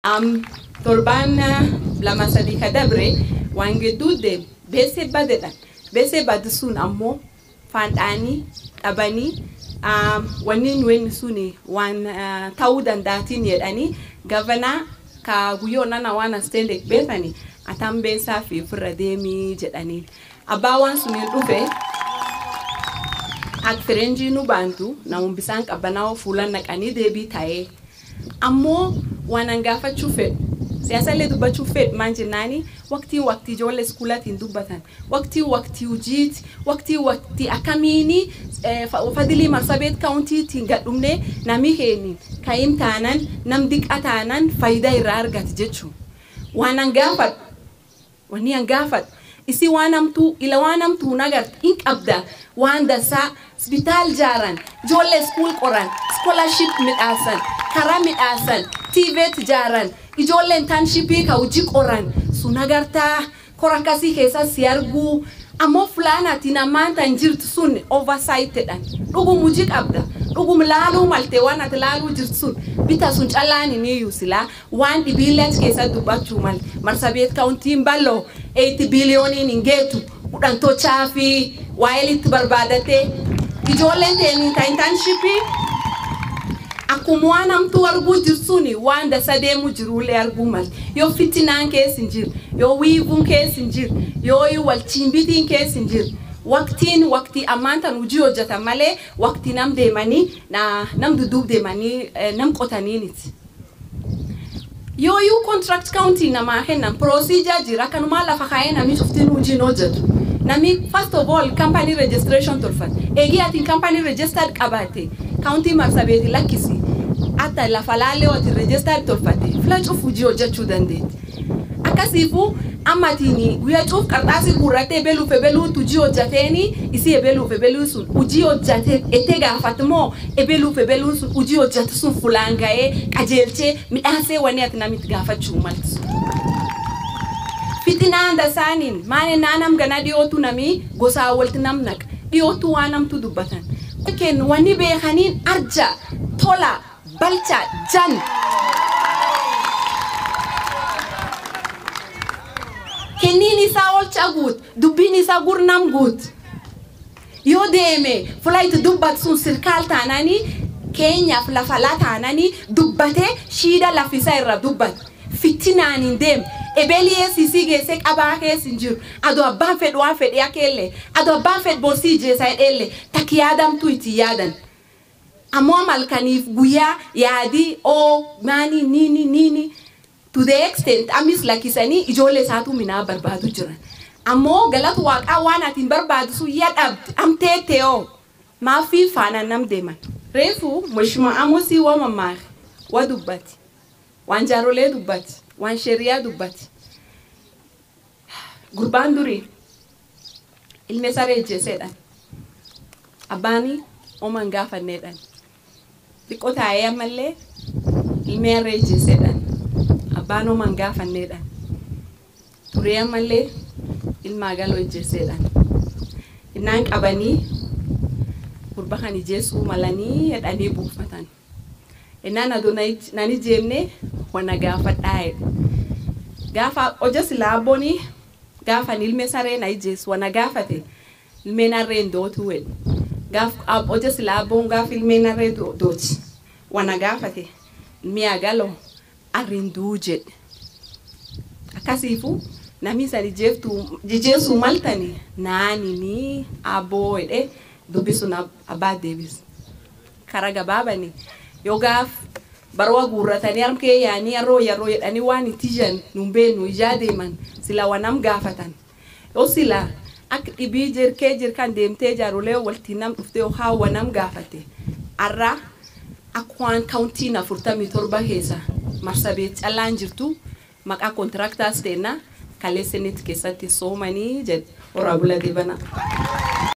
torban lama sadi kadabre wange dude bese badedan bese badsun ammo fandani abani wanin wen suni wan tawdan datin yedani governor ka guyo nana wana stende bethani atambe safi frademi jedani abawan suni dube ak ferenji nu bantu na umbisank abanaw fulan nakani debi tae ammo wanangafa chufet siasa le duba chufet manje nani wakti jole skula tindubatan wakti ujit wakti akamini fadili Marsabit County tingadumne nami heni kaim tanan namdik atanan faida irargat jechu wanangafat wani angafat isi wanamtu ila wanamtu nagat ink abda wanda sa hospital jaran jole school koran scholarship mit asan karamit asan tivet jaran ijole internship ka uji koran sunagarta koran kasi hesa siargu amo fulana tina manta njirt sun oversighted an dugu mujik abda dugu mlalu malte wana tlalu jirt sun bita sun chalani ni yusila 1 billion kesa dubatu mal Marsabit County mbalo 8 billion in ngetu udanto chafi wailit barbadate ijole teni internship akumwana mtu argu jirsuni wanda sademu jirule argumal yo fitinan ke sinjir yo wivun ke sinjir yo walchimbiti ke sinjir wakti amanta nujiyo jata male wakti nam de mani na nam dudub de mani nam kotaninit yo contract county na mahen na procedure jira kanuma la fakhaena mi suftin ujino jatu nami first of all company registration tolfat egi atin company registered kabate county Marsabit lakisi ata la falale wati registered tolfate flash of ujio jachu dande akasifu amatini wiya chuf kartasi kurate belu tujio jateni isi ebelu sun ujio jate etega fatmo ebelu sun ujio jate sun fulanga kajelche midase wani atina mitgafa chumal fitina anda sanin mane nanam ganadi otu nami gosa waltinam nak di otu wanam tu dubatan ken wani be khanin arja tola balcha jan kenini sa ol chagut dubini sa gurnam gut yo deme flight dubbat sun sirkal tanani Kenya fala tanani dubbate shida la fisa irra dubbat fitina nindem ebelie sisige sek abake sinjur ado abafed wafed yakele ado abafed bosije sa elle takiyadam tuiti yadan amo malkanif guya yadi o nani nini to the extent amis lakisani ijole satu mina barbadu jira amo galat waqa wana tin barbadu su yadab am teteo ma fi fana nam deman refu mheshimiwa amosi wa mama wa dubati wanjarole dubati wan sheria dubati gurbanduri il mesare jesedan abani o mangafa nedan dikota yamalle il mere jesedan abano mangafa nedan turiyamalle il magalo jesedan inank abani kurbahani jesu malani yadani bufatan enana do nani jemne wana gafa dai gafa ojosi laboni gafa nilme sare na jesu wana gafate ilmena rendo tuwe gaf ab ojosi labon gafa ilmena rendo dochi wana gafate miagalo arinduje akasifu na misa ni jesu maltani nani ni aboy dubisu na abad davis karaga baba ni yogaf barwa guratani armke yani arroya ani wani tijan numbenu ijade man sila wanam gafatan o sila ak ibijer kejer kan demte jarule waltinam ufte o ha wanam gafate arra akwan county na furtami torba hesa Marsabit alanjirtu maka contractors tena kale senate kesati so mani jed orabula dibana